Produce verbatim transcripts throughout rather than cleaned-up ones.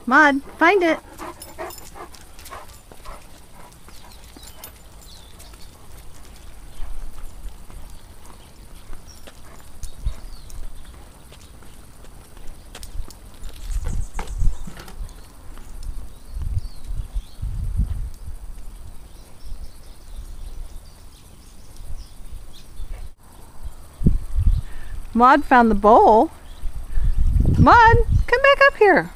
Mud, find it. Maud found the bowl. Maud, come back up here.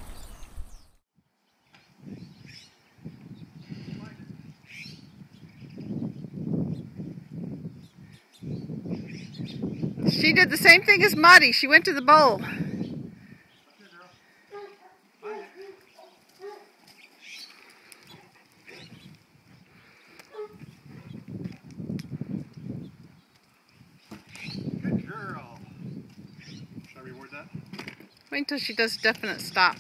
She did the same thing as Maudie. She went to the bowl. Good girl. Should I reward that? Wait until she does definite stop.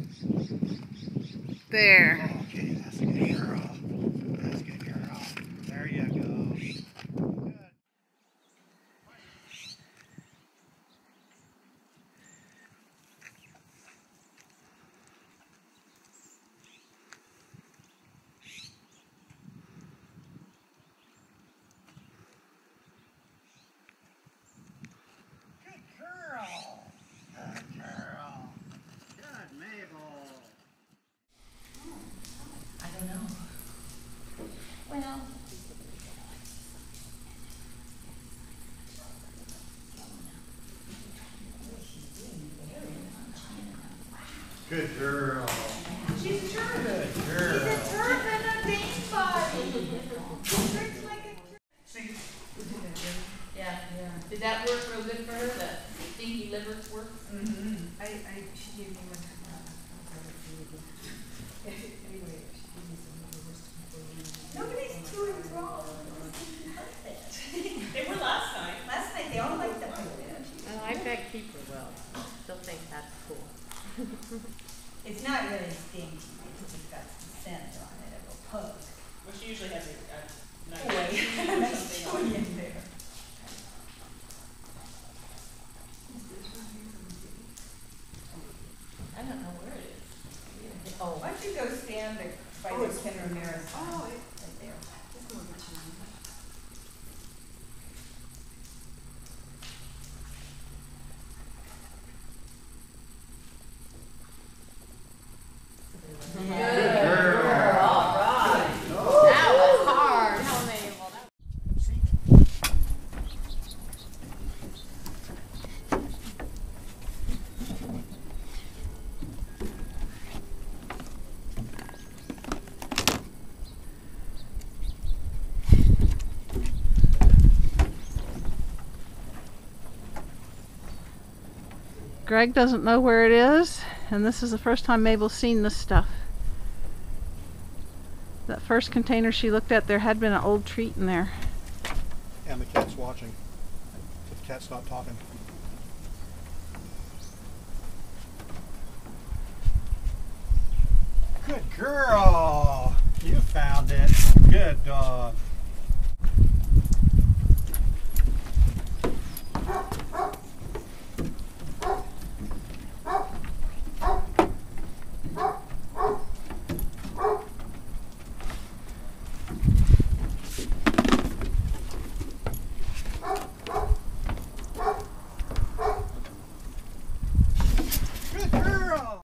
There. Oh, okay, that's a good girl. That's a good girl. There you go. Good. Good girl. Good girl. Good Mabel. I don't know. Well, Good girl. she's a turban. Good girl. She's a turban, a Dane body. She drinks like a See? Yeah, yeah. Did that work real good for her? The stinky liver work? Mm-hmm. I, I, she gave me one. Anyway, she gave me some of the worst. Nobody's too enthralled. They were last night. Last night, they all liked the pumpkin. I like that keeper well. Still think that's cool. It's not really stinky, it's just got some scent on it, it will poke. Well, she usually has a, a nice Toy, or nice something toy on. in there. I don't know where it is. Oh, why don't you go stand by Oh, the it's- Ken Ramirez sign? Oh, Right it- there. Good girl. All right. Oh. That was hard. How Mabel? That Greg doesn't know where it is, and this is the first time Mabel's seen this stuff. That first container she looked at, there had been an old treat in there. And the cat's watching. The cat's not talking. Good girl. You found it. Good dog.